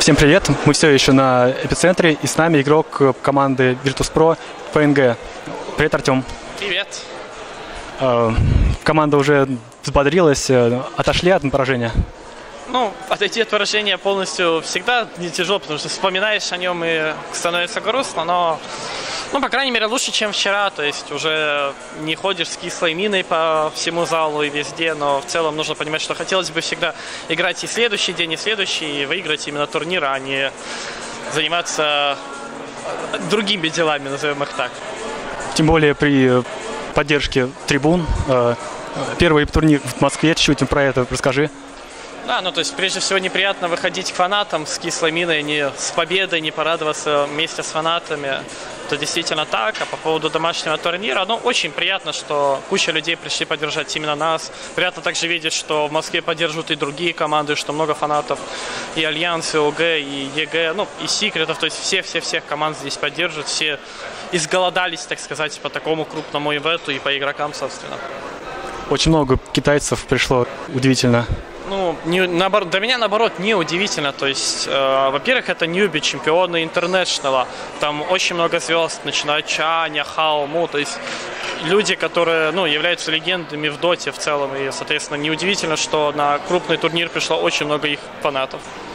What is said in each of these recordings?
Всем привет! Мы все еще на Эпицентре, и с нами игрок команды Virtus.pro PNG. Привет, Артем! Привет! Команда уже взбодрилась, отошли от поражения? Ну, отойти от поражения полностью всегда не тяжело, потому что вспоминаешь о нем и становится грустно, но, по крайней мере, лучше, чем вчера, то есть уже не ходишь с кислой миной по всему залу и везде, но в целом нужно понимать, что хотелось бы всегда играть и следующий день, и следующий, и выиграть именно турнир, а не заниматься другими делами, назовем их так. Тем более при поддержке трибун. Первый турнир в Москве, чуть-чуть про это расскажи. Да, то есть прежде всего неприятно выходить к фанатам с кислой миной, не с победой, не порадоваться вместе с фанатами. Это действительно так. А по поводу домашнего турнира, очень приятно, что куча людей пришли поддержать именно нас. Приятно также видеть, что в Москве поддерживают и другие команды, что много фанатов и Альянс, и ОГ, и ЕГЭ, и Секретов. То есть всех команд здесь поддерживают, все изголодались, так сказать, по такому крупному ивенту и по игрокам, собственно. Очень много китайцев пришло, удивительно. Для меня, наоборот, не удивительно. То есть, во-первых, это ньюби, чемпионы интернешнала. Там очень много звезд, начиная Чаня, Хао, Му. То есть, люди, которые, являются легендами в доте в целом. И, соответственно, неудивительно, что на крупный турнир пришло очень много их фанатов.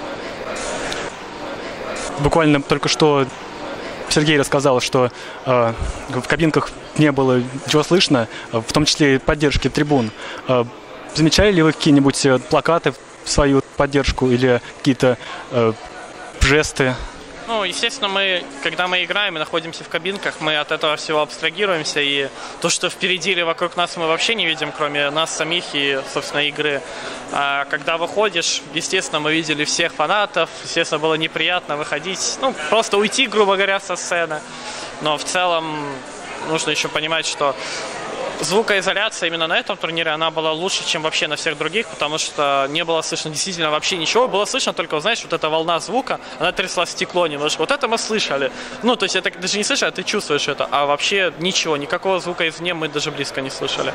Буквально только что Сергей рассказал, что в кабинках не было ничего слышно, в том числе и поддержки трибун. Замечали ли вы какие-нибудь плакаты в свою поддержку или какие-то жесты? Естественно, когда мы играем и находимся в кабинках, мы от этого всего абстрагируемся, и то, что впереди или вокруг нас, мы вообще не видим, кроме нас самих и, собственно, игры. А когда выходишь, естественно, мы видели всех фанатов, естественно, было неприятно выходить, просто уйти, грубо говоря, со сцены. Но в целом нужно еще понимать, что звукоизоляция именно на этом турнире, она была лучше, чем вообще на всех других, потому что не было слышно действительно вообще ничего. Было слышно только, знаешь, вот эта волна звука, она трясла стекло немножко. Вот это мы слышали. То есть это даже не слышали, а ты чувствуешь это. А вообще ничего, никакого звука извне мы даже близко не слышали.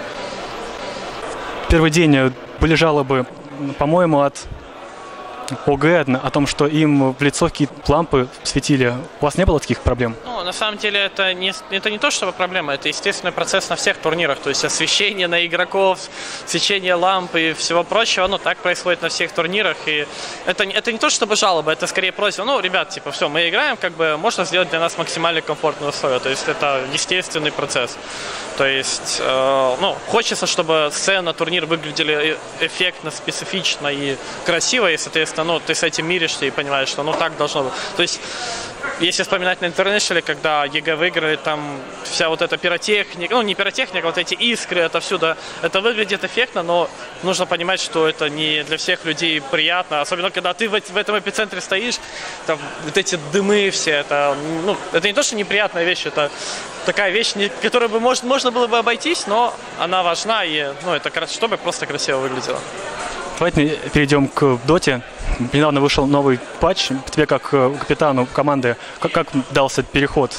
Первый день были жалобы, по-моему, от ОГ о том, что им в лицо какие-то лампы светили. У вас не было таких проблем? На самом деле это не то, чтобы проблема, это естественный процесс на всех турнирах. То есть освещение на игроков, свечение ламп и всего прочего, так происходит на всех турнирах. И это не то, чтобы жалоба, это скорее просьба. Ребят, все, мы играем, можно сделать для нас максимально комфортные условия. То есть это естественный процесс. То есть, хочется, чтобы сцена, турнир выглядели эффектно, специфично и красиво, и, соответственно, ты с этим миришься и понимаешь, что так должно быть. То есть, если вспоминать на Интернешнале, когда ЕГЭ выиграли, там вся вот эта пиротехника, не пиротехника, вот эти искры отовсюду, это выглядит эффектно, но нужно понимать, что это не для всех людей приятно, особенно когда ты в этом эпицентре стоишь, там вот эти дымы все, это не то, что неприятная вещь, это такая вещь, которую можно было бы обойтись, но она важна, и это чтобы просто красиво выглядело. Давайте перейдем к доте. Недавно вышел новый патч. Тебе, как капитану команды, как дался переход?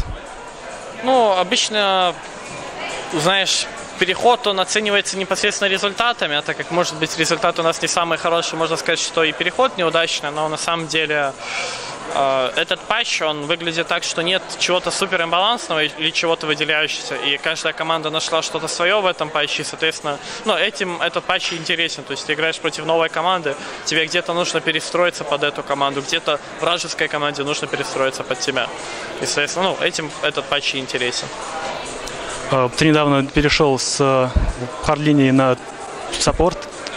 Обычно, знаешь, переход, он оценивается непосредственно результатами, а так как, может быть, результат у нас не самый хороший, можно сказать, что и переход неудачный, но на самом деле этот патч, он выглядит так, что нет чего-то супер имбалансного или чего-то выделяющегося, и каждая команда нашла что-то свое в этом патче, и, соответственно, этим этот патч интересен, то есть ты играешь против новой команды, тебе где-то нужно перестроиться под эту команду, где-то вражеской команде нужно перестроиться под тебя, и, соответственно, этим этот патч интересен. Ты недавно перешел с хард-линии на саппорт.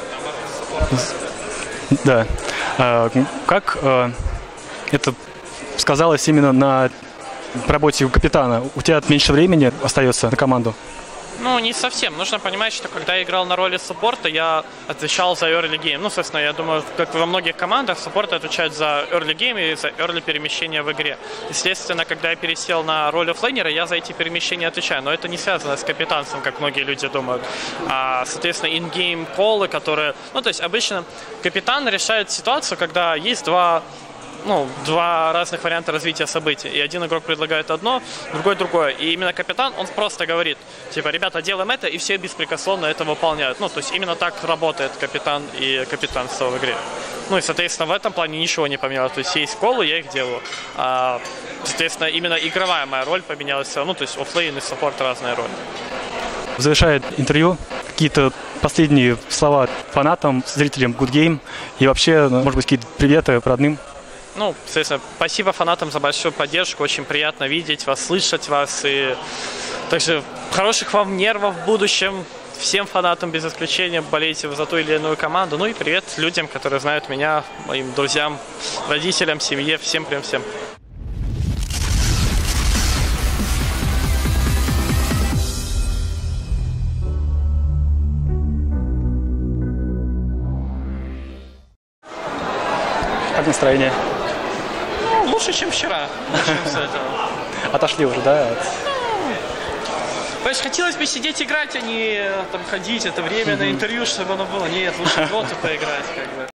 Да. Как это сказалось именно на работе капитана? У тебя меньше времени остается на команду? Не совсем. Нужно понимать, что когда я играл на роли саппорта, я отвечал за early game. Собственно, я думаю, как во многих командах, саппорты отвечают за early game и за early перемещение в игре. Естественно, когда я пересел на роль оффлейнера, я за эти перемещения отвечаю. Но это не связано с капитанством, как многие люди думают. А, соответственно, in-game коллы, которые... то есть обычно капитан решает ситуацию, когда есть два два разных варианта развития событий. И один игрок предлагает одно, другой другое. И именно капитан, он просто говорит, типа, ребята, делаем это, и все беспрекословно это выполняют. То есть именно так работает капитан и капитанство в игре. И, соответственно, в этом плане ничего не поменялось. То есть есть колы, я их делаю. Соответственно, именно игровая моя роль поменялась. То есть оффлейн и саппорт разная роль. Завершает интервью какие-то последние слова фанатам, зрителям Good Game и вообще, может быть, какие-то приветы родным. Соответственно, спасибо фанатам за большую поддержку. Очень приятно видеть вас, слышать вас. И также хороших вам нервов в будущем. Всем фанатам без исключения, болейте за ту или иную команду. И привет людям, которые знают меня, моим друзьям, родителям, семье. Всем прям всем. Как настроение? Лучше, чем вчера. Начнем с этого. Отошли уже, да? Понимаешь, хотелось бы сидеть играть, а не ходить это время на интервью, чтобы оно было. Нет, лучше в доту поиграть,